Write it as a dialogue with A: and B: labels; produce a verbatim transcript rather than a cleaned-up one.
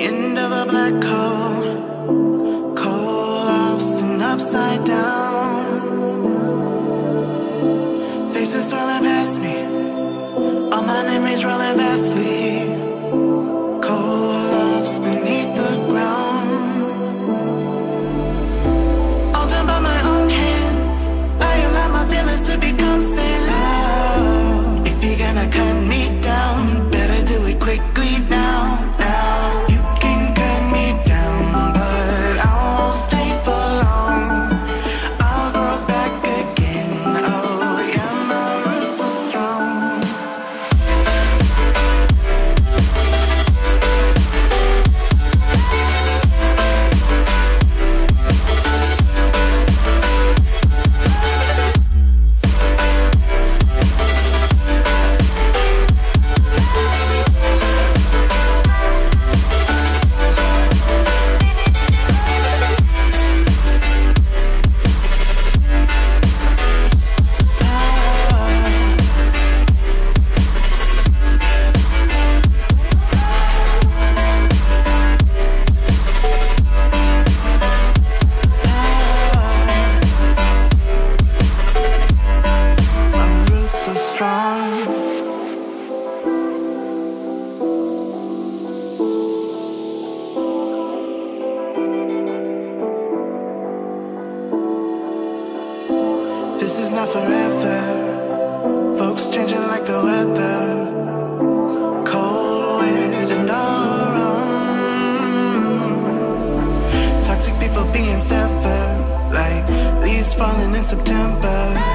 A: end of a black hole, cold, lost and upside down. Faces swirling past me, all my memories rolling vastly. Cold, lost beneath the ground. All done by my own hand, I allow my feelings to become sand. Oh, if you're gonna cut me down, better do it quickly now. Now you can cut me down, but I won't stay for long. I'll grow back again. Oh yeah, my roots are strong. This is not forever. Folks changing like the weather. Cold, wet, and all around. Toxic people being severed, like leaves falling in September.